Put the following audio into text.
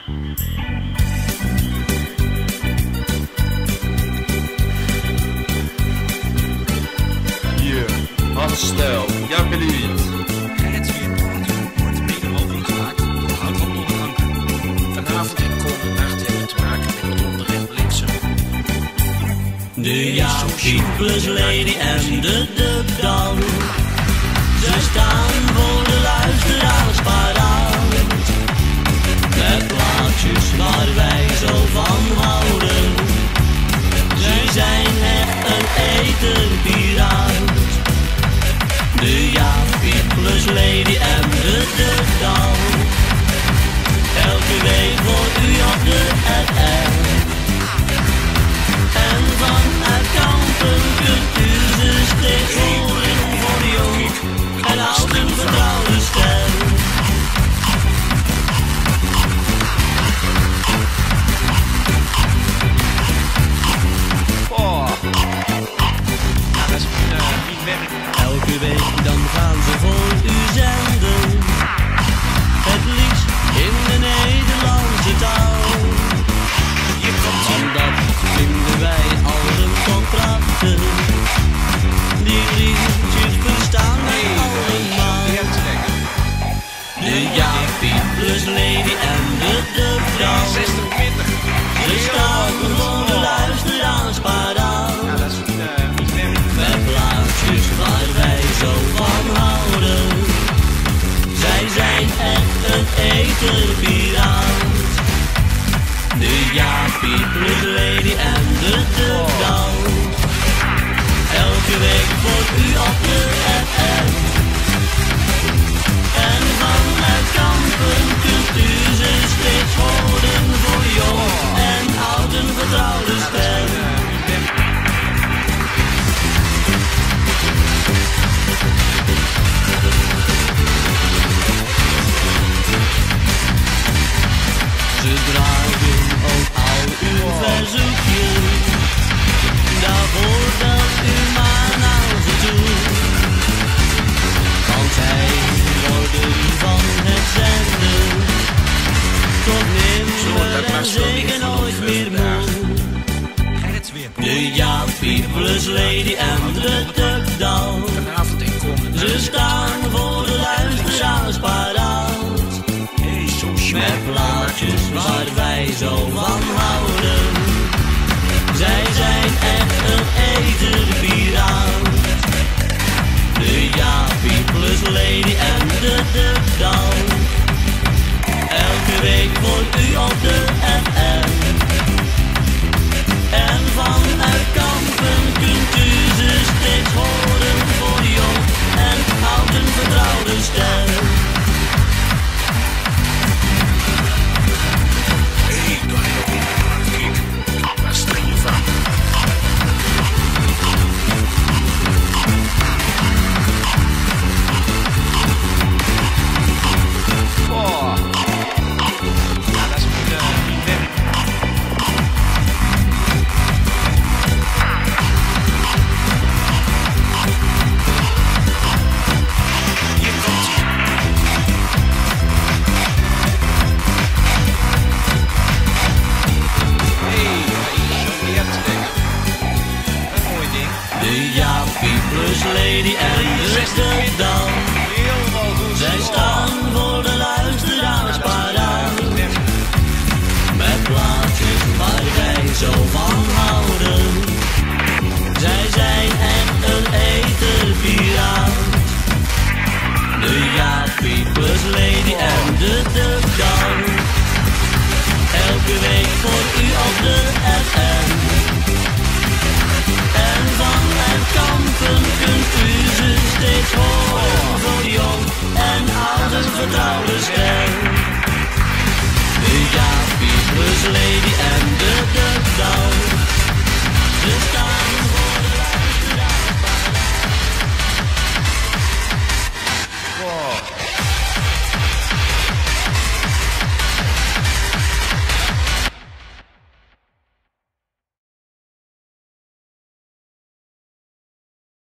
Snel, ja believed. Het weer wordt mede mogelijk gemaakt door Hout van Onderhanken. Vanavond en komende nacht hebben we te maken met donder en bliksem. De Jaapie plus Lady en de Dukdal. Ze staan voor de luisteraars paraat. Met plaatjes waar wij zo van houden. Ze zijn echt een etenpiraat. De Jaapie plus Lady en de Dukdal. Elke week voor u op de FM. En vanuit Kampen kunt u ze steeds horen voor jong en oud een vertrouwde stem. Dat is niet werk. Elke week dan gaan ze voor u zenden. Het liefst in de Nederlandse taal. En dat vinden wij allen toch prachtig. Die liedjes verstaan wij allemaal. De Jaapie plus Lady en de Dukdal. 60-20. Ze staan voor de luisteraars paraat. Ja, dat is niet werk. Met plaatjes waar wij zo van houden. Zij zijn echt een etenpiraat. De Jaapie plus Lady en de Dukdal. Elke week voor u op de FM. En vanuit Kampen kunt u ze steeds horen voor jong en oud een vertrouwde stem. Ze dragen ook al uw verzoekjes, daarvoor dat u maar naar ze toe. Want zij worden van het zenden, tot nimmer en zeker nooit meer moe. De Jaapie plus Lady en de Dukdal. Vanavond en komende nacht. Ze staan voor de luisteraars paraat. Met plaatjes waar wij zo van houden. Zij zijn echt een etenpiraat. De Jaapie plus Lady en de Dukdal. Elke week voor u op de FM. En vanuit Kampen kunt u ze steeds horen voor jong en oud een vertrouwde stem. Waar sta je van? Ja, dat is niet werk. Hier komt ie. De Jaapie plus Lady en de Dukdal.